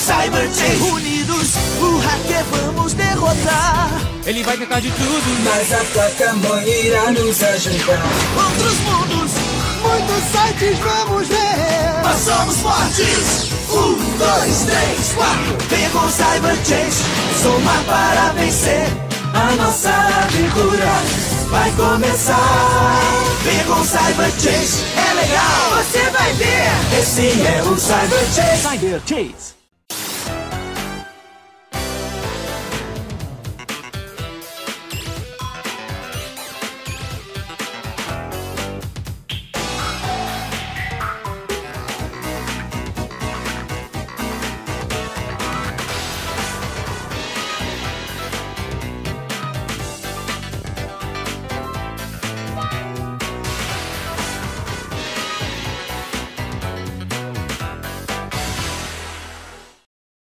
Cyber Chase. Unidos, o hacker vamos derrotar. Ele vai tentar de tudo, mas a placa-mãe irá nos ajudar. Outros mundos, muitos sites vamos ver. Nós somos fortes. 1, 2, 3, 4. Venha com Cyber Chase. Somar para vencer. A nossa aventura vai começar. Venha com Cyber Chase. É legal, você vai ver. Esse é o Cyber Chase. Cyber Chase.